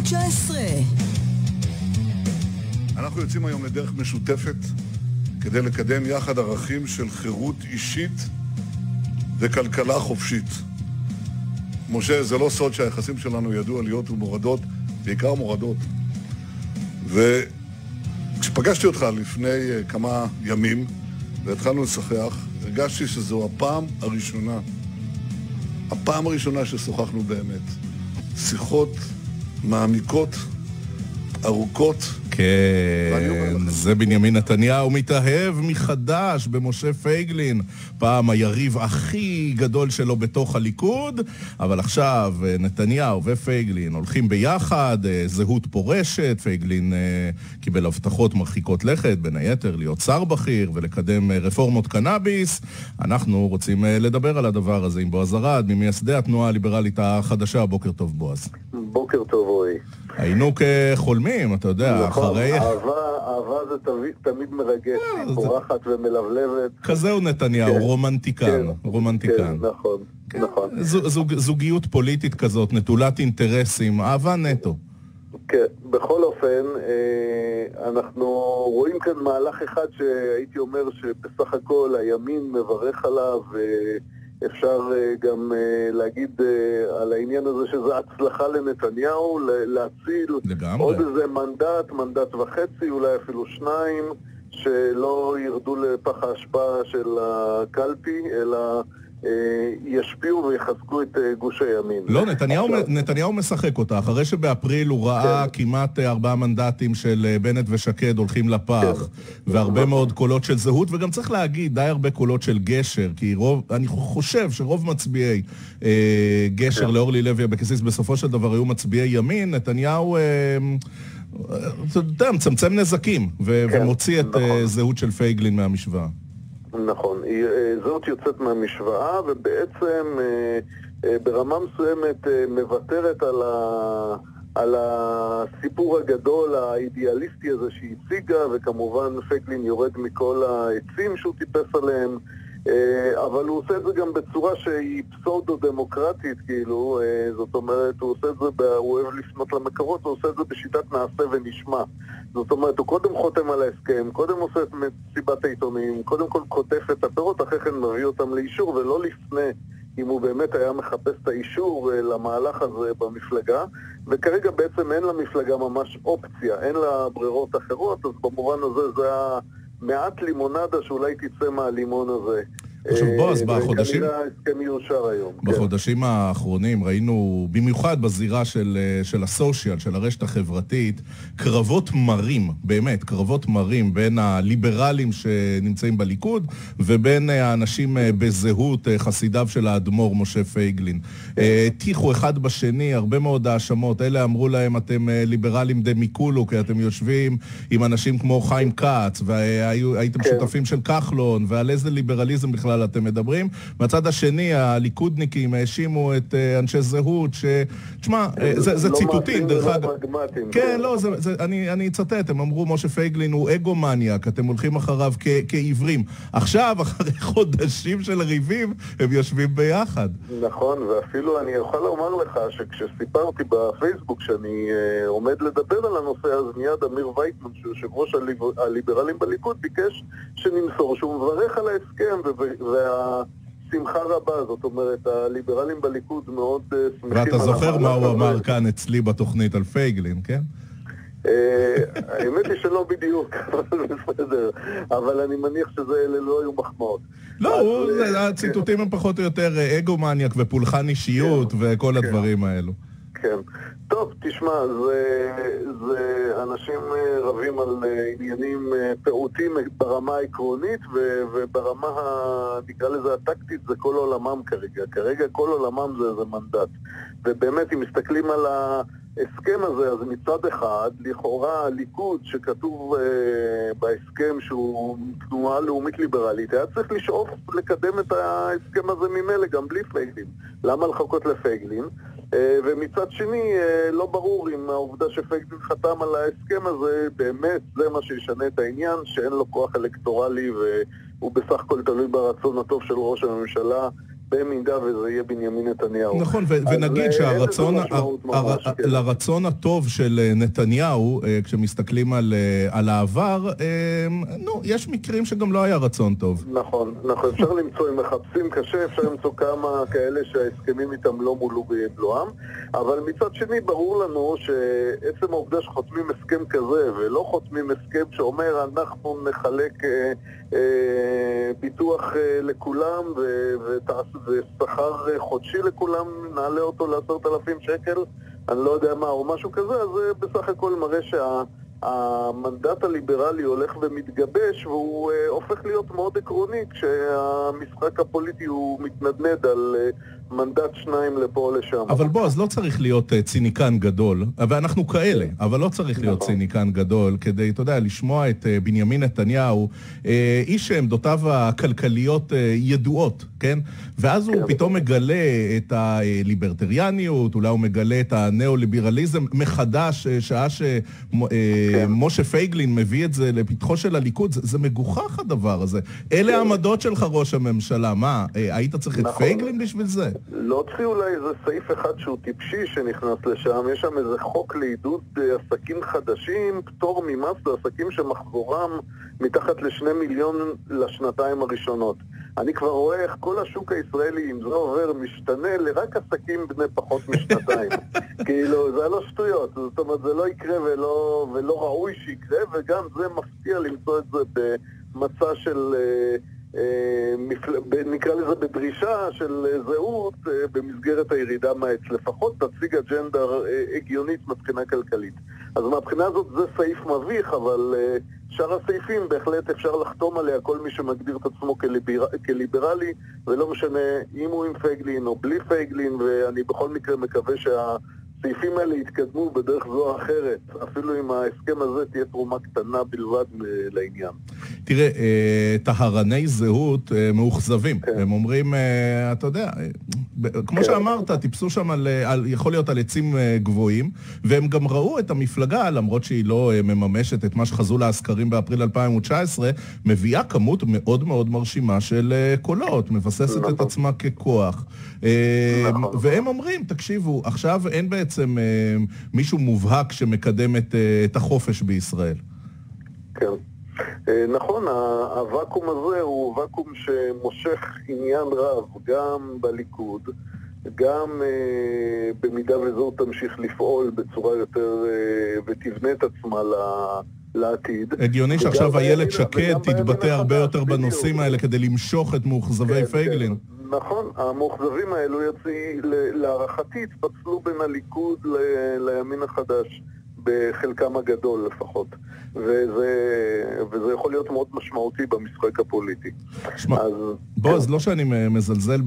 19. אנחנו יוצאים היום לדרך משותפת כדי לקדם יחד ערכים של חירות אישית וכלכלה חופשית. משה, זה לא סוד שהיחסים שלנו ידעו עליות ומורדות, בעיקר מורדות. וכשפגשתי אותך לפני כמה ימים והתחלנו לשוחח, הרגשתי שזו הפעם הראשונה ששוחחנו באמת. שיחות מעמיקות, ארוכות. כן, זה בנימין נתניהו מתאהב מחדש במשה פייגלין, פעם היריב הכי גדול שלו בתוך הליכוד, אבל עכשיו נתניהו ופייגלין הולכים ביחד, זהות פורשת, פייגלין קיבל הבטחות מרחיקות לכת, בין היתר להיות שר בכיר ולקדם רפורמות קנאביס. אנחנו רוצים לדבר על הדבר הזה עם בועז ארד, ממייסדי התנועה הליברלית החדשה. בוקר טוב בועז. בוקר טוב רועי. היינו כחולמים, אתה יודע, נכון, אחרי... אהבה זה תמיד מרגש, היא פורחת ומלבלבת. כזהו נתניהו, כן. רומנטיקן, כן, רומנטיקן. כן, נכון, כן. נכון. זוגיות פוליטית כזאת, נטולת אינטרסים, אהבה נטו. כן, בכל אופן, אנחנו רואים כאן מהלך אחד שהייתי אומר שבסך הכל הימין מברך עליו, אפשר גם להגיד על העניין הזה שזה הצלחה לנתניהו, להציל לגמרי. עוד איזה מנדט וחצי, אולי אפילו 2, שלא ירדו לפח ההשפעה של הקלפי, אלא ישפיעו ויחזקו את גוש הימין. לא, נתניהו משחק אותה, אחרי שבאפריל הוא ראה כמעט 4 מנדטים של בנט ושקד הולכים לפח, והרבה מאוד קולות של זהות, וגם צריך להגיד, די הרבה קולות של גשר, כי אני חושב שרוב מצביעי גשר לאורלי לוי אבקסיס בסופו של דבר היו מצביעי ימין. נתניהו מצמצם נזקים ומוציא את זהות של פייגלין מהמשוואה. נכון, זאת יוצאת מהמשוואה ובעצם ברמה מסוימת מוותרת על הסיפור הגדול האידיאליסטי הזה שהיא הציגה, וכמובן פייגלין יורד מכל העצים שהוא טיפס עליהם, אבל הוא עושה את זה גם בצורה שהיא פסאודו-דמוקרטית, כאילו, זאת אומרת, הוא עושה את זה, הוא אוהב לפנות למקורות, הוא עושה את זה בשיטת נעשה ונשמע. זאת אומרת, הוא קודם חותם על ההסכם, קודם עושה את מסיבת העיתונים, קודם כל כותף את הפירות, אחרי כן מביא אותם לאישור, ולא לפני אם הוא באמת היה מחפש את האישור למהלך הזה במפלגה, וכרגע בעצם אין למפלגה ממש אופציה, אין לה ברירות אחרות, אז במובן הזה זה מעט לימונדה שאולי תצא מהלימון הזה. עכשיו בועז, כנראה ההסכם יאושר היום. בחודשים האחרונים ראינו, במיוחד בזירה של הסושיאל, של הרשת החברתית, קרבות מרים, באמת, קרבות מרים בין הליברלים שנמצאים בליכוד, ובין האנשים בזהות חסידיו של האדמו"ר משה פייגלין. טיחו אחד בשני, הרבה מאוד האשמות, אלה אמרו להם, אתם ליברלים דמיקולו, כי אתם יושבים עם אנשים כמו חיים כץ, והייתם שותפים של כחלון, ועל איזה ליברליזם בכלל אתם מדברים. מהצד השני, הליכודניקים האשימו את אנשי זהות, תשמע, זה ציטוטים, דרך אגב. כן, לא, אני אצטט, הם אמרו, משה פייגלין הוא אגומניאק, אתם הולכים אחריו כעיוורים. עכשיו, אחרי חודשים של ריבים, הם יושבים ביחד. נכון, ואפילו אני יכול לומר לך שכשסיפרתי בפייסבוק שאני עומד לדבר על הנושא, אז מיד אמיר וייטמן, שיושב ראש הליברלים בליכוד, ביקש שנמסור שהוא מברך על ההסכם והשמחה רבה. זאת אומרת, הליברלים בליכוד מאוד שמחים. ואתה זוכר מה הוא אמר כאן אצלי בתוכנית על פייגלין, כן? האמת היא שלא בדיוק, בסדר, אבל אני מניח שאלה לא היו מחמאות. לא, הציטוטים הם פחות או יותר אגומניאק ופולחן אישיות וכל הדברים האלו. כן. טוב, תשמע, זה אנשים רבים על עניינים פעוטים ברמה העקרונית, וברמה, נקרא לזה הטקטית, זה כל עולמם כרגע. כרגע כל עולמם זה מנדט. ובאמת, אם מסתכלים על ההסכם הזה, אז מצד אחד, לכאורה הליכוד שכתוב בהסכם שהוא תנועה לאומית ליברלית, היה צריך לשאוף לקדם את ההסכם הזה ממילא, גם בלי פייגלין. למה לחכות לפייגלין? ומצד שני, לא ברור אם העובדה שפייגלין חתם על ההסכם הזה, באמת זה מה שישנה את העניין, שאין לו כוח אלקטורלי והוא בסך הכל תלוי ברצון הטוב של ראש הממשלה במידה וזה יהיה בנימין נתניהו. נכון, ונגיד לרצון הטוב של נתניהו, כשמסתכלים על העבר, יש מקרים שגם לא היה רצון טוב. נכון, אפשר למצוא, אם מחפשים קשה, אפשר למצוא כמה כאלה שההסכמים איתם לא מולאו במלואם, אבל מצד שני ברור לנו שעצם העובדה שחותמים הסכם כזה, ולא חותמים הסכם שאומר אנחנו נחלק ביטוח לכולם ושכר חודשי לכולם, נעלה אותו ל10,000 שקל, אני לא יודע מה, או משהו כזה, אז זה בסך הכל מראה שהמנדט הליברלי הולך ומתגבש, והוא הופך להיות מאוד עקרוני כשהמשחק הפוליטי הוא מתנדנד על מנדט 2 לפה או לשם. אבל בוא, אז לא צריך להיות ציניקן גדול, ואנחנו כאלה, אבל לא צריך להיות ציניקן גדול, כדי, אתה יודע, לשמוע את בנימין נתניהו, איש שעמדותיו הכלכליות ידועות, כן? ואז הוא פתאום מגלה את הליברטריאניות, אולי הוא מגלה את הנאו-ליברליזם מחדש, שעה שמשה פייגלין מביא את זה לפתחו של הליכוד, זה מגוחך הדבר הזה. אלה העמדות שלך, ראש הממשלה, מה? היית צריך את פייגלין בשביל זה? לא צריך אולי איזה סעיף אחד שהוא טיפשי שנכנס לשם, יש שם איזה חוק לעידוד עסקים חדשים, פטור ממס לעסקים שמחזורם מתחת ל2 מיליון לשנתיים הראשונות. אני כבר רואה איך כל השוק הישראלי, אם זה עובר, משתנה לרק עסקים בני פחות משנתיים. כאילו, זה לא שטויות, זאת אומרת, זה לא יקרה ולא ראוי שיקרה, וגם זה מפתיע למצוא את זה במצע של נקרא לזה בדרישה של זהות במסגרת הירידה מהעץ. לפחות תציג אג'נדה הגיונית מבחינה כלכלית. אז מהבחינה הזאת זה סעיף מביך, אבל שאר הסעיפים בהחלט אפשר לחתום עליה כל מי שמגדיר את עצמו כליברלי, ולא משנה אם הוא עם פייגלין או בלי פייגלין, ואני בכל מקרה מקווה הסעיפים האלה יתקדמו בדרך זו או אחרת, אפילו אם ההסכם הזה תהיה תרומה קטנה בלבד לעניין. תראה, טהרני זהות מאוכזבים. הם אומרים, אתה יודע, כמו שאמרת, טיפסו שם יכול להיות על עצים גבוהים, והם גם ראו את המפלגה, למרות שהיא לא מממשת את מה שחזו להסקרים באפריל 2019, מביאה כמות מאוד מאוד מרשימה של קולות, מבססת את עצמה ככוח. והם אומרים, תקשיבו, עכשיו אין בעצם מישהו מובהק שמקדם את החופש בישראל. כן. נכון, הוואקום הזה הוא וואקום שמושך עניין רב, גם בליכוד, גם במידה וזו תמשיך לפעול בצורה יותר ותבנה את עצמה לעתיד. הגיוני שעכשיו איילת שקד תתבטא הרבה יותר בנושאים האלה כדי למשוך את מאוכזבי פייגלין. נכון, המאוכזבים האלו להערכתי התפצלו בין הליכוד לימין החדש בחלקם הגדול לפחות, וזה יכול להיות מאוד משמעותי במשחק הפוליטי. שמע, אז לא שאני מזלזל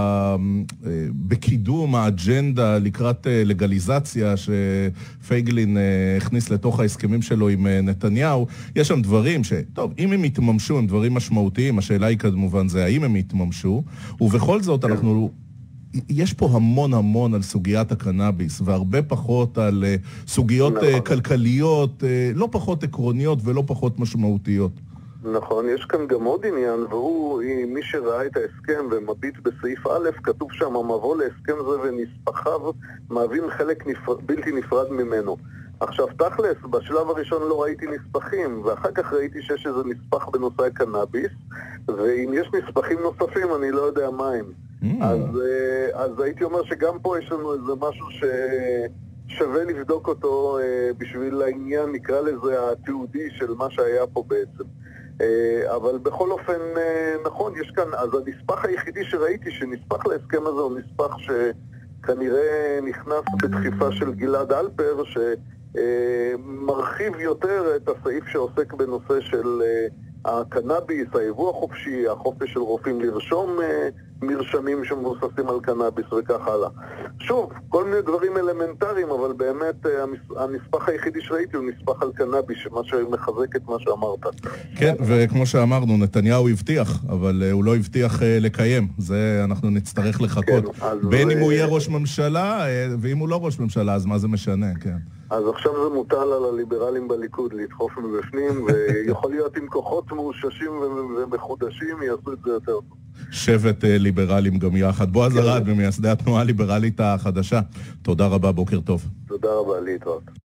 בקידום האג'נדה לקראת לגליזציה שפייגלין הכניס לתוך ההסכמים שלו עם נתניהו, יש שם דברים טוב, אם הם יתממשו, הם דברים משמעותיים, השאלה היא כמובן זה האם הם יתממשו, ובכל זאת יש פה המון על סוגיית הקנאביס, והרבה פחות על סוגיות כלכליות, לא פחות עקרוניות ולא פחות משמעותיות. נכון, יש כאן גם עוד עניין, והוא, מי שראה את ההסכם ומביט בסעיף א', כתוב שם, המבוא להסכם זה ונספחיו מהווים חלק בלתי נפרד ממנו. עכשיו, תכלס, בשלב הראשון לא ראיתי נספחים, ואחר כך ראיתי שיש איזה נספח בנושא הקנאביס, ואם יש נספחים נוספים, אני לא יודע מה הם. אז הייתי אומר שגם פה יש לנו איזה משהו ששווה לבדוק אותו בשביל העניין, נקרא לזה התיעודי של מה שהיה פה בעצם. אבל בכל אופן, נכון, יש כאן, אז הנספח היחידי שראיתי שנספח להסכם הזה הוא נספח שכנראה נכנס בדחיפה של גלעד אלפר, שמרחיב יותר את הסעיף שעוסק בנושא של הקנאביס, היבוא החופשי, החופש של רופאים לרשום מרשמים שמבוססים על קנאביס וכך הלאה. שוב, כל מיני דברים אלמנטריים, אבל באמת הנספח היחידי שראיתי הוא נספח על קנאביס, מה שמחזק את מה שאמרת. כן, וכמו שאמרנו, נתניהו הבטיח, אבל הוא לא הבטיח לקיים. זה אנחנו נצטרך לחכות. בין אם הוא יהיה ראש ממשלה, ואם הוא לא ראש ממשלה, אז מה זה משנה, כן. אז עכשיו זה מוטל על הליברלים בליכוד לדחוף מבפנים, ויכול להיות עם כוחות מאוששים ומחודשים יעשו את זה יותר טוב. שבט ליברלים גם יחד. בועז ארד, ממייסדי התנועה הליברלית החדשה. תודה רבה, בוקר טוב. תודה רבה, להתראות.